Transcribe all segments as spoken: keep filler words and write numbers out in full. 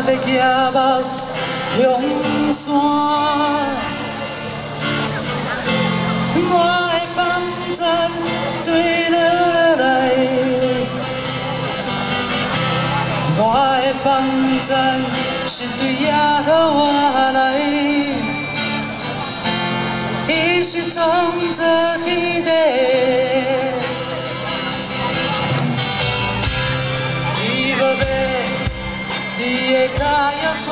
要举目向山，我的帮赞对落来，我的帮赞是对耶和华来，伊是创造天地。 你的脚要抓，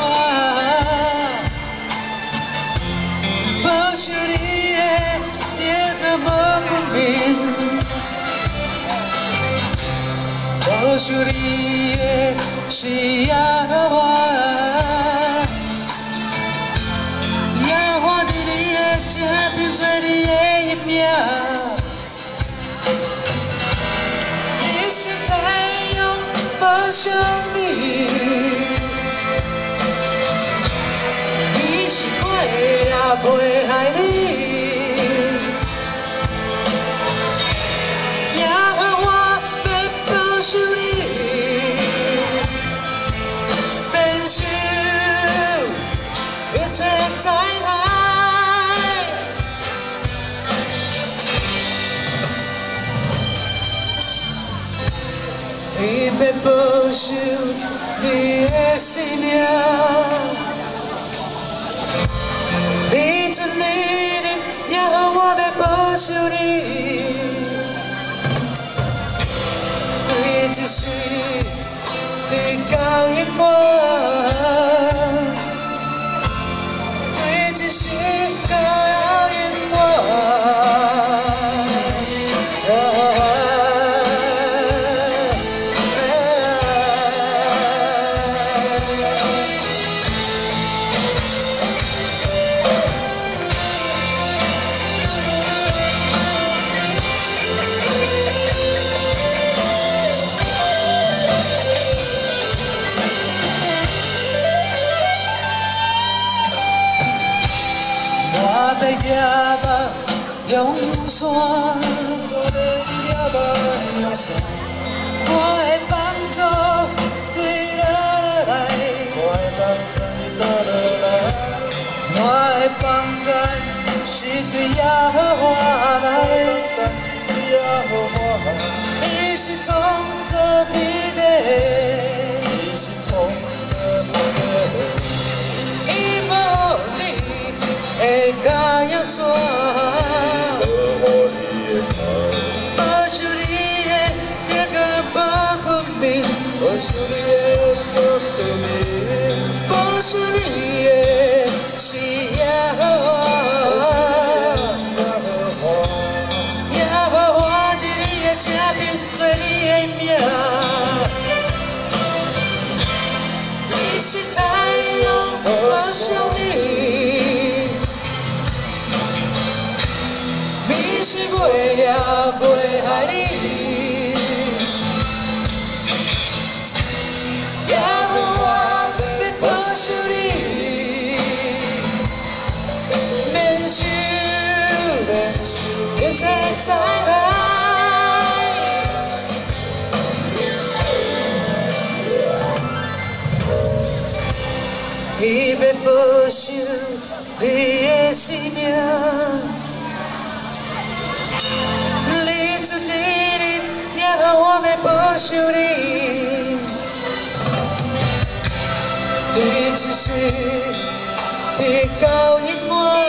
保守你的一个无分明，保守你的是耶和华，耶和华伫你的这边做你的一命，你是太阳保守你。 也袂害你，也和我要保守你，免受一切灾害。伊要保守你的生命。 你出你的，也和我要保守你。对一世，对教育我，对一世教育我。要举目向山，我要举目向山，我的帮助对落来，我的帮助是对耶和华来，伊是创造天地，伊是创造天地，伊无你。 会甲要怎？保守你的这个不分明，保守你的不分明，保守你的是耶和华，耶和华伫你的这边做你的命，你是太阳，保守你。 是月也袂害你，也和我要保守你，免受免受一切灾害。伊要保守你的生命。 你出你的，也和我要保守你。对一世，对教育我。